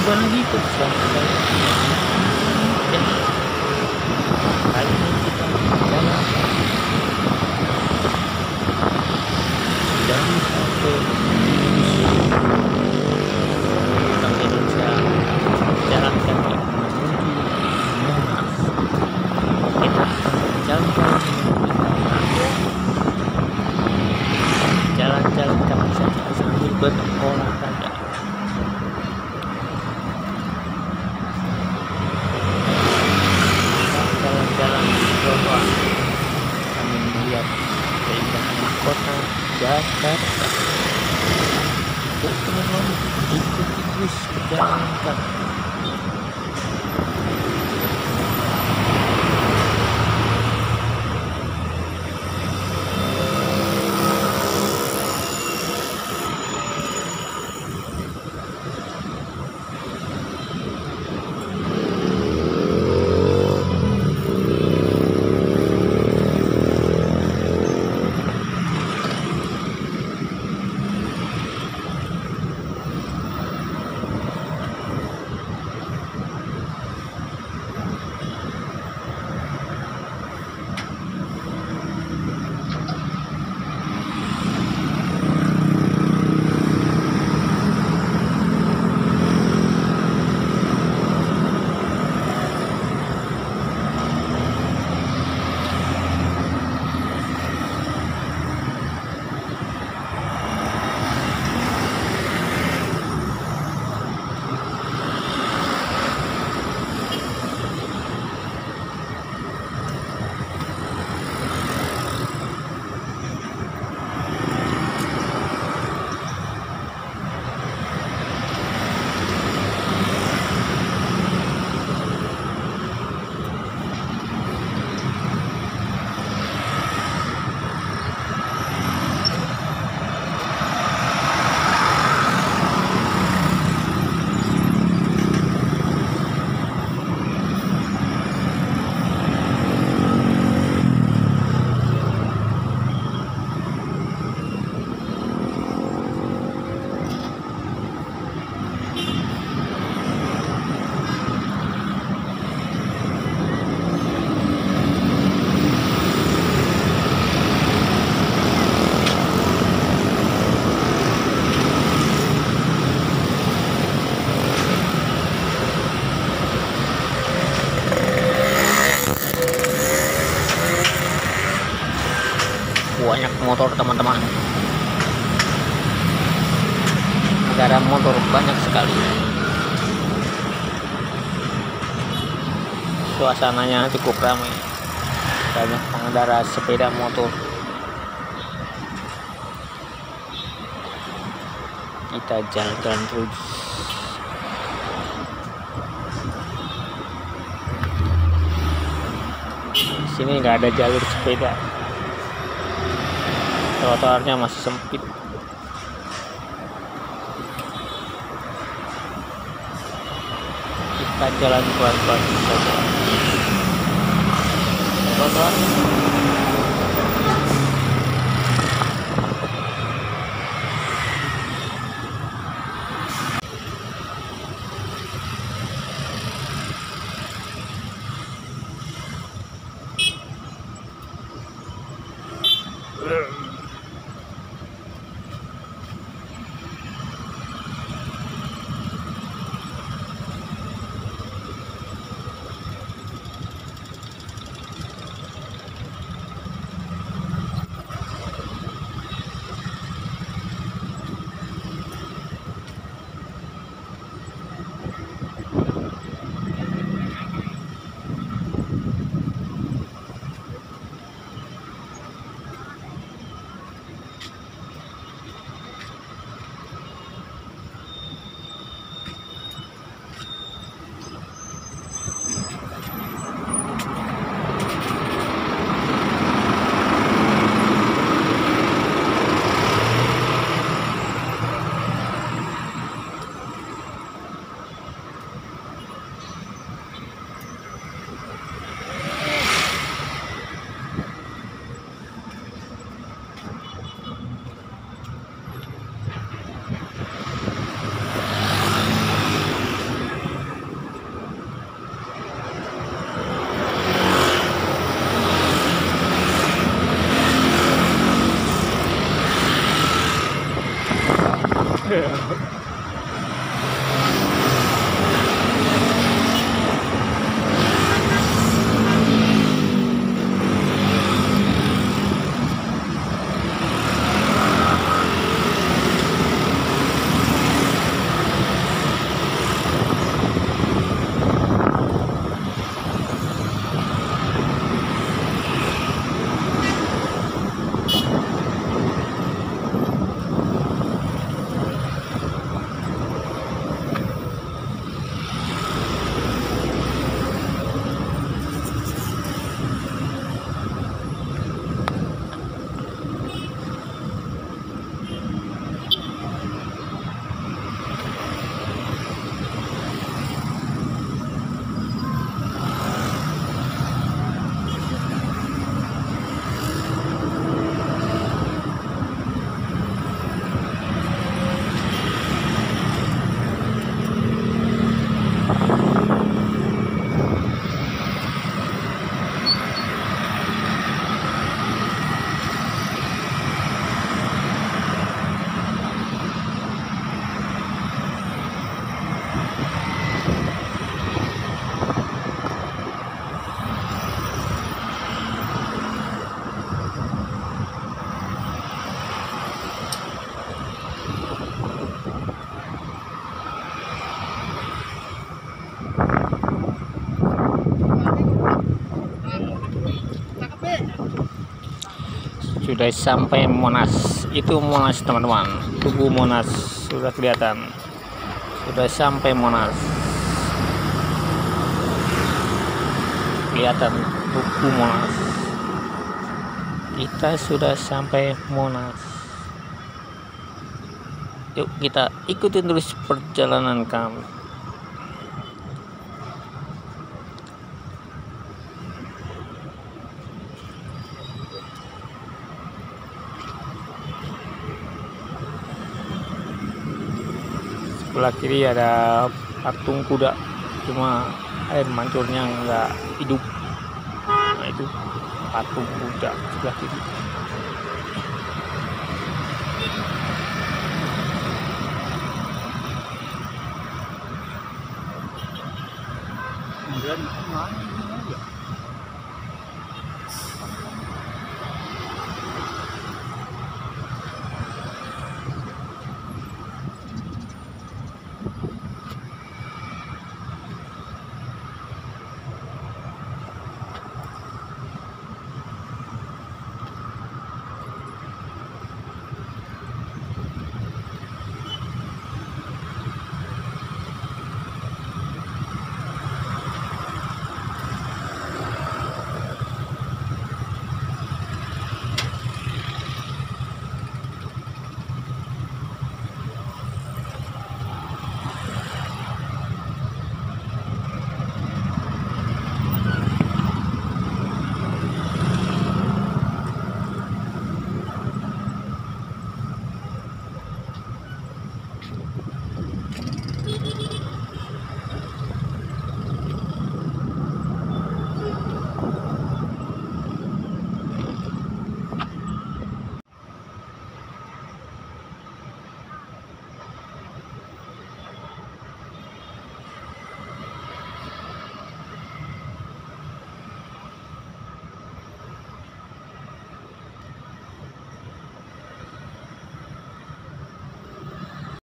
Jumpa lagi bersama saya. Ya, kali ini kita jalan dari sampai Bank Indonesia, jalan kaki menuju Monas. Kita akan jalan-jalan jalan-jalan kaki saja sambil berolahraga. Jalan-jalan di trotoar kami melihat keindahan kota Jakarta. Yuk teman-teman, ikuti terus perjalanan kami. Banyak motor teman-teman, negara motor banyak sekali, suasananya cukup ramai, banyak pengendara sepeda motor. Kita jalan-jalan terus. Di sini nggak ada jalur sepeda, trotoarnya masih sempit. Kita jalan pelan-pelan saja. Trotoar Sudah sampai Monas. Itu Monas teman-teman, Tugu Monas sudah kelihatan. Sudah sampai Monas, kelihatan Tugu Monas. Kita sudah sampai Monas. Yuk kita ikutin terus perjalanan kami. Sebelah kiri ada patung kuda, cuma air mancurnya nggak hidup. Nah itu patung kuda sebelah kiri. Kemudian